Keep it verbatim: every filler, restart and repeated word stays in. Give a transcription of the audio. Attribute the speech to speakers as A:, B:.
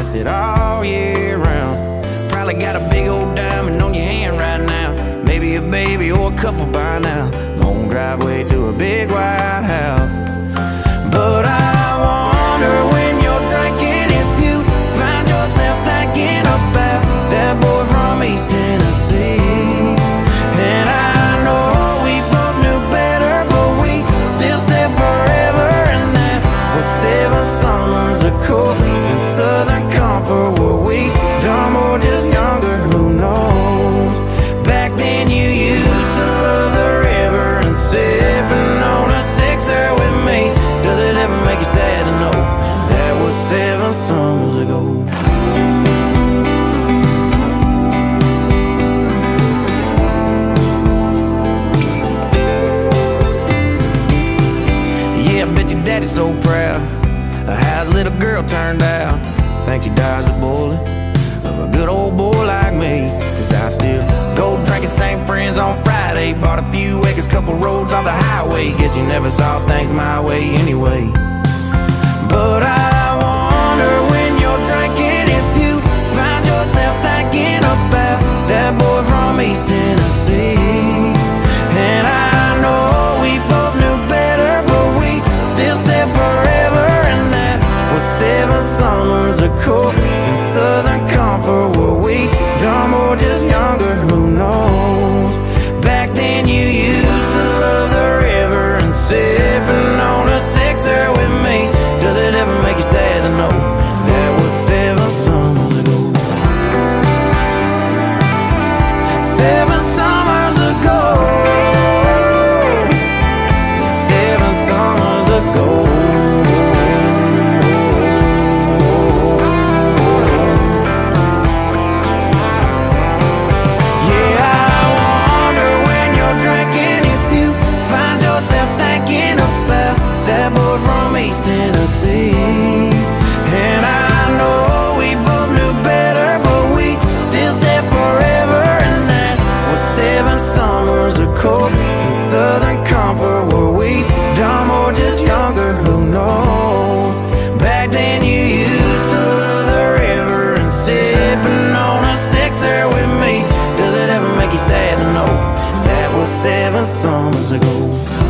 A: wasted all year round. Probably got a big old diamond on your hand right now, maybe a baby or a couple by now. Long driveway to a big white house. But I wonder when you're drinking if you find yourself thinking about that boy from East Tennessee. And I know we both knew better, but we still said forever. And that was seven summers ago in Southern Comfort. Were we dumb or just younger? Who knows? Back then you used to love the river and sipping on a sixer with me. Does it ever make you sad to know that was seven summers ago? Yeah, I bet your daddy's so proud of how his little girl turned out. Think she dies a bullet of a good old boy like me. Cause I still go drinking, same friends on Friday. Bought a few acres, couple roads off the highway. Guess you never saw things my way anyway. But I wonder when you're drinking if you find yourself thinking about that boy from East Tennessee. And I know we both knew better, but we still said forever. And that was seven summers ago in Southern Comfort. Were we dumb or just younger? Who knows? Back then you used to love the river and sipping on a sixer with me. Does it ever make you sad to know that was seven summers ago? Seven summers ago. Seven summers ago. Yeah, I wonder when you're drinking if you find yourself thinking about that boy from East Tennessee. And I know we both knew better, but we still said forever. And that was seven summers ago in Southern Comfort. Were we dumb or just younger? Who knows? Back then you used to love the river and sipping on a sixer with me. Does it ever make you sad to know that was seven summers ago?